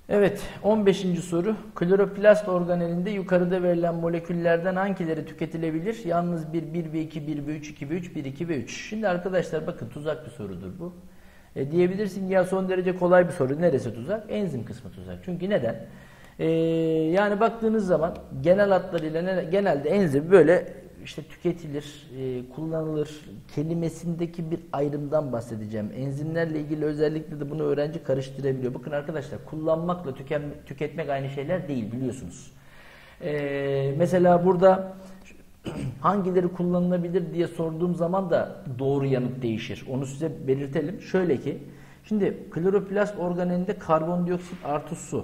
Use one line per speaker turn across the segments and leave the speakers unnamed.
Evet, 15. soru. Kloroplast organelinde yukarıda verilen moleküllerden hangileri tüketilebilir? Yalnız 1 ve 2, 1 ve 3, 2 ve 3, 1, 2 ve 3. Şimdi arkadaşlar bakın tuzak bir sorudur bu. Diyebilirsin ya son derece kolay bir soru. Neresi tuzak? Enzim kısmı tuzak. Çünkü neden? Yani baktığınız zaman genel hatlarıyla genelde enzim böyle işte tüketilir, kullanılır kelimesindeki bir ayrımdan bahsedeceğim. Enzimlerle ilgili özellikle de bunu öğrenci karıştırabiliyor. Bakın arkadaşlar kullanmakla tüketmek aynı şeyler değil biliyorsunuz. Mesela burada hangileri kullanılabilir diye sorduğum zaman da doğru yanıt değişir. Onu size belirtelim. Şöyle ki, şimdi kloroplast organelinde karbondioksit artı su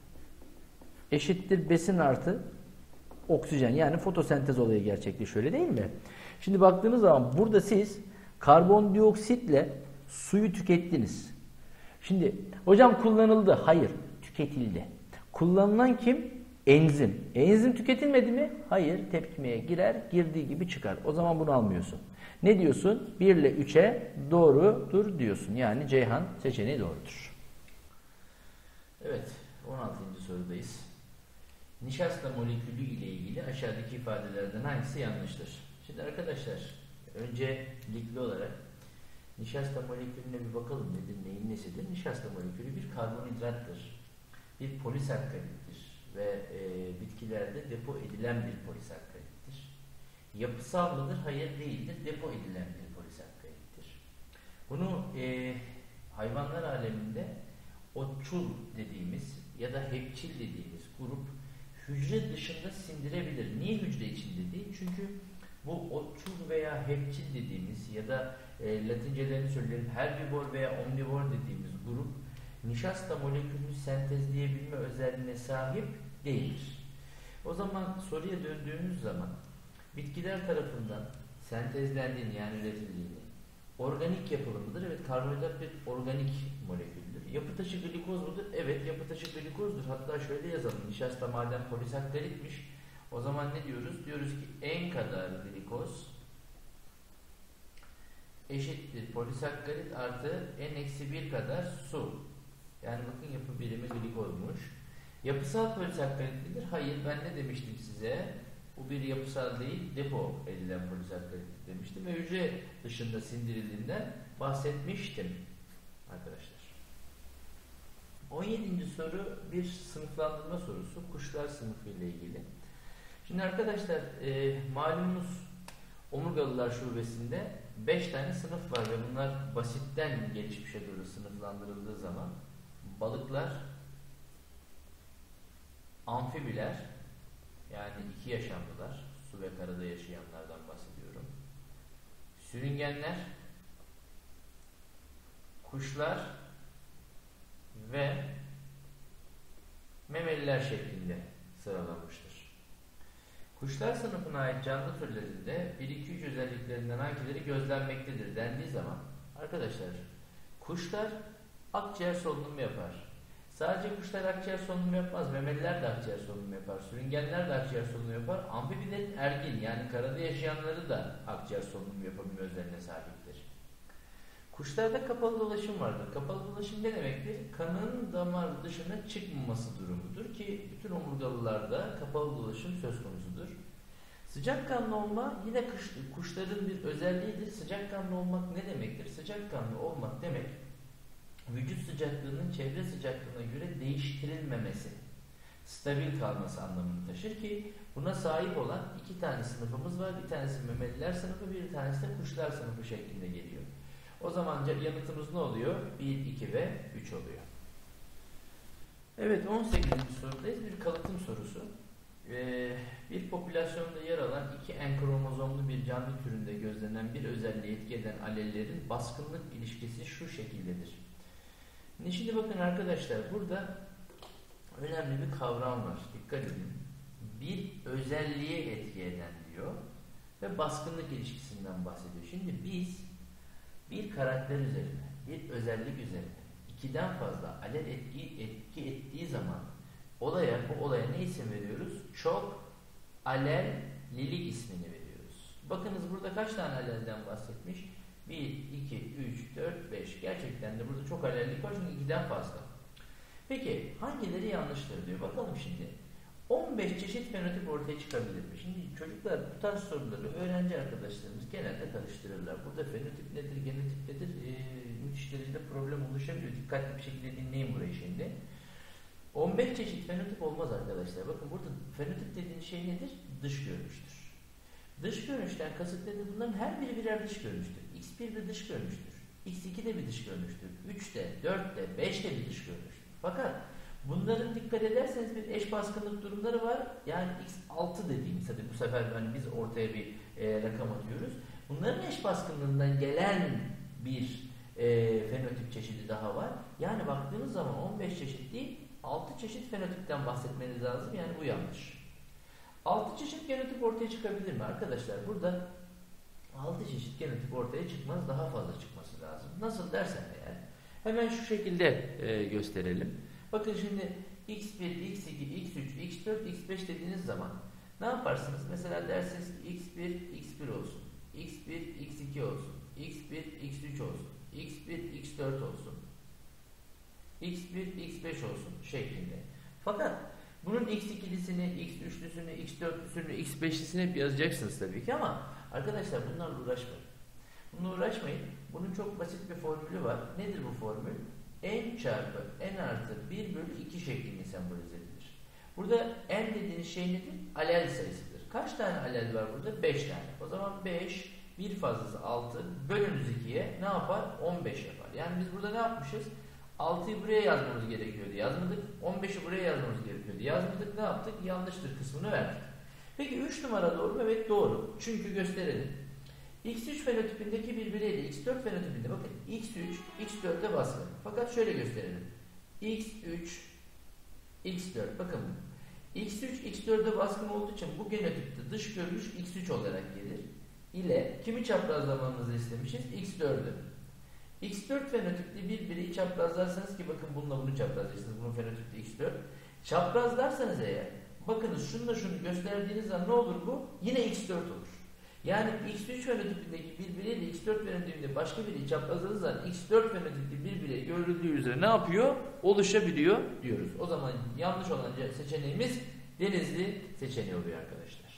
eşittir besin artı oksijen, yani fotosentez olayı gerçekleşiyor, öyle değil mi? Şimdi baktığınız zaman burada siz karbondioksitle suyu tükettiniz. Şimdi hocam kullanıldı. Hayır, tüketildi. Kullanılan kim? Enzim. Enzim tüketilmedi mi? Hayır, tepkimeye girer, girdiği gibi çıkar. O zaman bunu almıyorsun. Ne diyorsun? 1 ile 3'e doğrudur diyorsun. Yani Ceyhan seçeneği doğrudur. Evet, 16. sorudayız. Nişasta molekülü ile ilgili aşağıdaki ifadelerden hangisi yanlıştır? Şimdi arkadaşlar öncelikli olarak nişasta molekülüne bir bakalım, nedir, neyin nesidir? Nişasta molekülü bir karbonhidrattır, bir polisakkarittir ve bitkilerde depo edilen bir polisakkarittir. Yapısal mıdır? Hayır, değildir. Depo edilen bir polisakkarittir. Bunu hayvanlar aleminde otçul dediğimiz ya da hepçil dediğimiz grup hücre dışında sindirebilir. Niye hücre içinde değil? Çünkü bu otçul veya hepçil dediğimiz ya da Latincelerini söyleyelim herbivor veya omnivor dediğimiz grup nişasta molekülünü sentezleyebilme özelliğine sahip değildir. O zaman soruya döndüğümüz zaman bitkiler tarafından sentezlendiğini, yani üretildiğini, organik yapılımıdır. Evet, karbonhidrat bir organik moleküldür. Yapı taşı glikoz mudur? Evet, yapı taşı glikozdur. Hatta şöyle yazalım. Nişasta madem polisakkaritmiş. O zaman ne diyoruz? Diyoruz ki N kadar glikoz eşittir polisakkarit artı N-1 kadar su. Yani bakın yapı birimi glikozmuş. Yapısal polisakkarit midir? Hayır, ben ne demiştim size? Bu bir yapısal değil, depo edilen polisakkarit demiştim ve hücre dışında sindirildiğinden bahsetmiştim arkadaşlar. 17. soru bir sınıflandırma sorusu. Kuşlar sınıfı ile ilgili. Şimdi arkadaşlar malumunuz omurgalılar şubesinde 5 tane sınıf var ve bunlar basitten gelişmişe doğru sınıflandırıldığı zaman balıklar, amfibiler, yani 2 yaşamlılar, su ve karada yaşayanlardan bahsediyorum, sürüngenler, kuşlar ve memeliler şeklinde sıralanmıştır. Kuşlar sınıfına ait canlı türlerinde 1-2-3 özelliklerinden hangileri gözlenmektedir dendiği zaman arkadaşlar kuşlar akciğer solunumu yapar. Sadece kuşlar akciğer solunumu yapmaz. Memeliler de akciğer solunumu yapar. Sürüngenler de akciğer solunumu yapar. Amfibilerin ergin, yani karada yaşayanları da akciğer solunumu yapabilme özelliğine sahiptir. Kuşlarda kapalı dolaşım vardır. Kapalı dolaşım ne demektir? Kanın damar dışına çıkmaması durumudur ki bütün omurgalılarda kapalı dolaşım söz konusudur. Sıcakkanlı olma yine kuşların bir özelliğidir. Sıcakkanlı olmak ne demektir? Sıcakkanlı olmak demek vücut sıcaklığının çevre sıcaklığına göre değiştirilmemesi, stabil kalması anlamını taşır ki buna sahip olan 2 tane sınıfımız var. Bir tanesi memeliler sınıfı, bir tanesi de kuşlar sınıfı şeklinde geliyor. O zaman yanıtımız ne oluyor? 1, 2 ve 3 oluyor. Evet, 18. sorudayız. Bir kalıtım sorusu. Bir popülasyonda yer alan 2 N kromozomlu bir canlı türünde gözlenen bir özelliği etki eden alellerin baskınlık ilişkisi şu şekildedir. Şimdi bakın arkadaşlar, burada önemli bir kavram var. Dikkat edin. Bir özelliğe etki eden diyor ve baskınlık ilişkisinden bahsediyor. Şimdi biz bir karakter üzerine, bir özellik üzerine 2'den fazla alel etki ettiği zaman bu olaya ne isim veriyoruz? Çok alellilik ismini veriyoruz. Bakınız burada kaç tane alelden bahsetmiş? 1, 2, 3, 4, 5. Gerçekten de burada çok alellik var çünkü 2'den fazla. Peki hangileri yanlıştır diyor. Bakalım şimdi. 15 çeşit fenotip ortaya çıkabilir mi? Şimdi çocuklar bu tarz soruları öğrenci arkadaşlarımız genelde karıştırırlar. Burada fenotip nedir, genotip nedir müthiş derecede problem oluşabiliyor. Dikkatli bir şekilde dinleyin burayı şimdi. 15 çeşit fenotip olmaz arkadaşlar. Bakın burada fenotip dediğin şey nedir? Dış görünüştür. Dış görünüşten kasıt nedir? Bunların her biri birer dış görünüştür. X1 bir dış görünüştür. X2 de bir dış görünüştür. 3'te, 4'te, 5'te bir dış görünüştür. Fakat bunların dikkat ederseniz bir eş baskınlık durumları var. Yani X6 dediğimiz, hadi bu sefer hani biz ortaya bir rakam atıyoruz. Bunların eş baskınlığından gelen bir fenotip çeşidi daha var. Yani baktığınız zaman 15 çeşit değil, 6 çeşit fenotipten bahsetmeniz lazım. Yani bu yanlış. 6 çeşit genotip ortaya çıkabilir mi? Arkadaşlar burada 6 çeşit genotip ortaya çıkmaz. Daha fazla çıkması lazım. Nasıl dersen eğer hemen şu şekilde gösterelim. Bakın şimdi X1, X2, X3, X4, X5 dediğiniz zaman ne yaparsınız? Mesela dersiniz ki X1, X1 olsun. X1, X2 olsun. X1, X3 olsun. X1, X4 olsun. X1, X5 olsun şeklinde. Fakat bunun X2'lisini, X3'lüsünü, X4'lüsünü, X5'lisini hep yazacaksınız tabii ki ama arkadaşlar bunlarla uğraşmayın. Bununla uğraşmayın. Bunun çok basit bir formülü var. Nedir bu formül? N çarpı N artı 1 bölü 2 şeklinde sembolize edilir. Burada N dediğiniz şey nedir? Alel sayısıdır. Kaç tane alel var burada? 5 tane. O zaman 5, bir fazlası 6 bölünüz 2'ye ne yapar? 15 yapar. Yani biz burada ne yapmışız? 6'yı buraya yazmamız gerekiyordu. Yazmadık. 15'i buraya yazmamız gerekiyordu. Yazmadık. Ne yaptık? Yanlıştır kısmını verdik. Peki 3 numara doğru mu? Evet doğru. Çünkü gösterelim. X3 fenotipindeki birbiriyle X4 fenotipinde bakın X3, X4'te baskın. Fakat şöyle gösterelim. X3, X4 bakın. X3, X4'e baskın olduğu için bu genotipte dış görünüş X3 olarak gelir. İle kimi çaprazlamanızı istemişiz? X4'ü. X4 fenotipli birbiri çaprazlarsanız ki bakın bununla bunu çaprazlarsınız. Bunun fenotipli X4. Çaprazlarsanız eğer bakınız şununla şunu gösterdiğiniz zaman ne olur bu? Yine X4 olur. Yani X3 fenotipindeki birbiriyle X4 fenotipinde başka biri çaprazladığı zaman X4 fenotipli birbiri görüldüğü üzere ne yapıyor? Oluşabiliyor diyoruz. O zaman yanlış olan seçeneğimiz Denizli seçeneği oluyor arkadaşlar.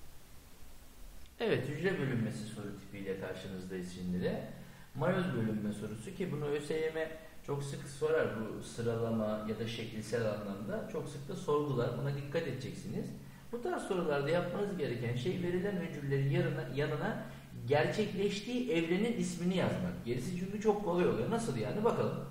Evet, hücre bölünmesi soru tipiyle karşınızdayız şimdi de. Mayoz bölünme sorusu ki bunu ÖSYM çok sık sorar bu sıralama ya da şekilsel anlamda. Çok sık da sorgular. Buna dikkat edeceksiniz. Bu tarz sorularda yapmanız gereken şey verilen öncüllerin yanına gerçekleştiği evrenin ismini yazmak. Gerisi çünkü çok kolay oluyor. Nasıl yani? Bakalım.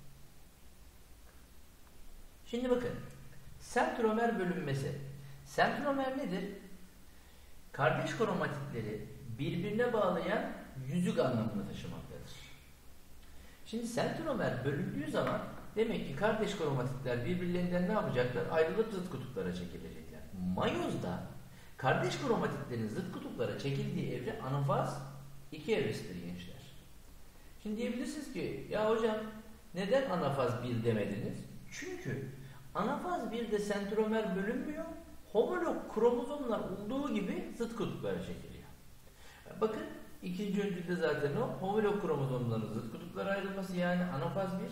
Şimdi bakın. Sentromer bölünmesi. Sentromer nedir? Kardeş kromatitleri birbirine bağlayan yüzük anlamını taşımaktadır. Şimdi sentromer bölündüğü zaman demek ki kardeş kromatitler birbirlerinden ne yapacaklar? Ayrılıp zıt kutuplara çekilecekler. Mayozda kardeş kromatitlerin zıt kutuplara çekildiği evre anafaz 2 evresidir gençler. Şimdi diyebilirsiniz ki ya hocam neden anafaz 1 demediniz? Çünkü anafaz 1'de sentromer bölünmüyor. Homolog kromozomlar olduğu gibi zıt kutuplara çekiliyor. Bakın ikinci öncülde zaten o homolog kromozomların zıt kutuplara ayrılması yani anafaz 1.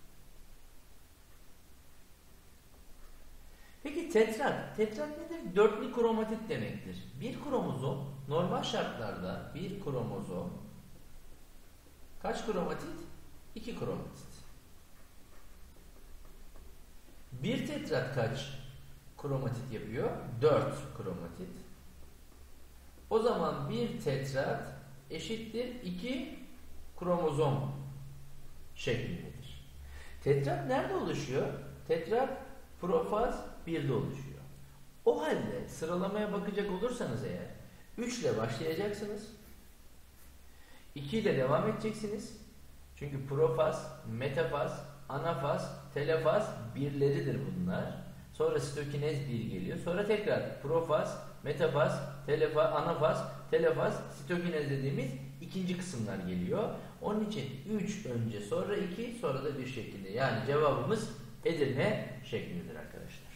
Peki tetrat. Tetrat nedir? Dörtlü kromatit demektir. Bir kromozom normal şartlarda bir kromozom kaç kromatit? 2 kromatit. Bir tetrat kaç kromatit yapıyor? 4 kromatit. O zaman bir tetrat eşittir 2 kromozom şeklindedir. Tetrat nerede oluşuyor? Tetrat profaz 1'de oluşuyor. O halde sıralamaya bakacak olursanız eğer 3 ile başlayacaksınız. 2 ile devam edeceksiniz. Çünkü profaz, metafaz, anafaz, telefaz birleridir bunlar. Sonra sitokinez 1 geliyor. Sonra tekrar profaz, metafaz, anafaz, telefaz, sitokinez dediğimiz ikinci kısımlar geliyor. Onun için 3 önce sonra 2 sonra da 1 şeklinde. Yani cevabımız Edirne şeklindedir arkadaşlar.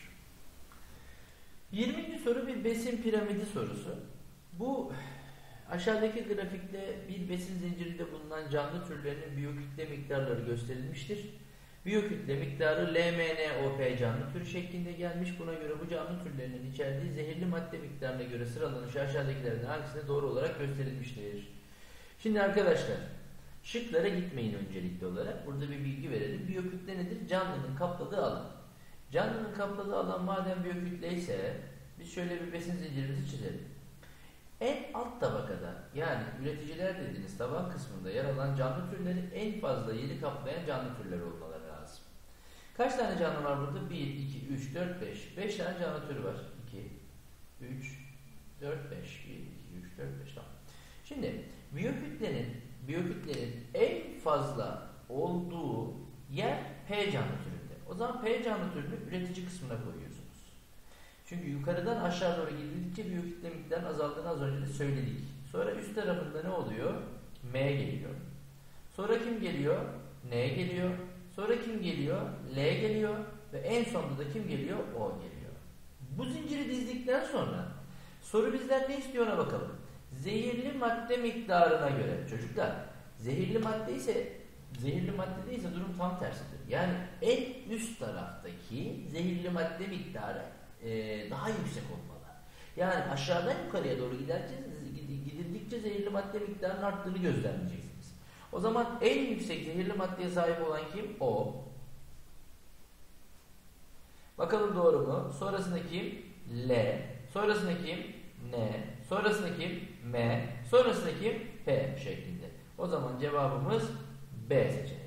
20. soru bir besin piramidi sorusu. Bu aşağıdaki grafikte bir besin zincirinde bulunan canlı türlerinin biyokütle miktarları gösterilmiştir. Biyokütle miktarı LMNOP canlı türü şeklinde gelmiş. Buna göre bu canlı türlerinin içerdiği zehirli madde miktarına göre sıralanışı aşağıdakilerden hangisine doğru olarak gösterilmiştir? Şimdi arkadaşlar, şıklara gitmeyin öncelikli olarak. Burada bir bilgi verelim. Biyokütle nedir? Canlının kapladığı alan. Canlının kapladığı alan madem biyokütle ise biz şöyle bir besin zincirimizi çizelim. En alt tabakada, yani üreticiler dediğiniz taban kısmında yer alan canlı türleri en fazla yeri kaplayan canlı türler olmaları lazım. Kaç tane canlı var burada? 1, 2, 3, 4, 5. 5 tane canlı türü var. 2, 3, 4, 5. 1, 2, 3, 4, 5. Tamam. Şimdi biyokütlenin en fazla olduğu yer P canlı türünde. O zaman P canlı türünü üretici kısmına koyuyorsunuz. Çünkü yukarıdan aşağı doğru gidildikçe biyokütle miktarının azaldığını az önce de söyledik. Sonra üst tarafında ne oluyor? M geliyor. Sonra kim geliyor? N geliyor. Sonra kim geliyor? L geliyor. Ve en sonunda da kim geliyor? O geliyor. Bu zinciri dizdikten sonra soru bizden ne istiyor ona bakalım. Zehirli madde miktarına göre. Çocuklar, zehirli madde değilse durum tam tersidir. Yani en üst taraftaki zehirli madde miktarı daha yüksek olmalı. Yani aşağıdan yukarıya doğru gidildikçe zehirli madde miktarının arttığını gözlemleyeceksiniz. O zaman en yüksek zehirli maddeye sahip olan kim? O. Bakalım doğru mu? Sonrasında kim? L. Sonrasında kim? N. Sonrasında kim? M. Sonrasında kim? P şeklinde. O zaman cevabımız B seçeneği.